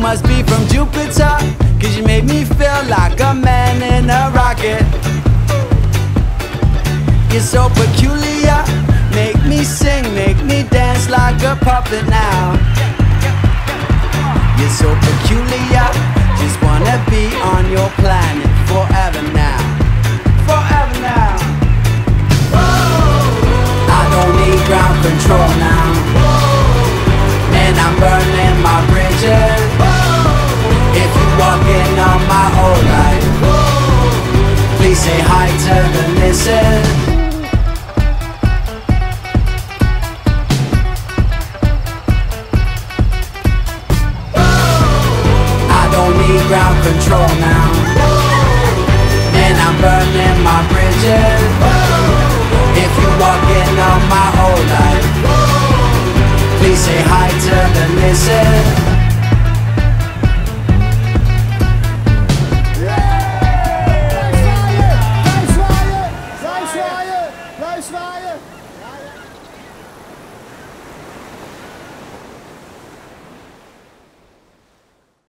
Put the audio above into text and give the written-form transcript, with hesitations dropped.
must be from Jupiter, 'cause you made me feel like a man in a rocket. You're so peculiar, make me sing, make me dance like a puppet now. You're so peculiar, just wanna be on your planet forever now. Forever now. I don't need ground control now, and I'm burning my bridges. If you walk in on my whole life, please say hi to the missus. Ground control now, and I'm burning my bridges.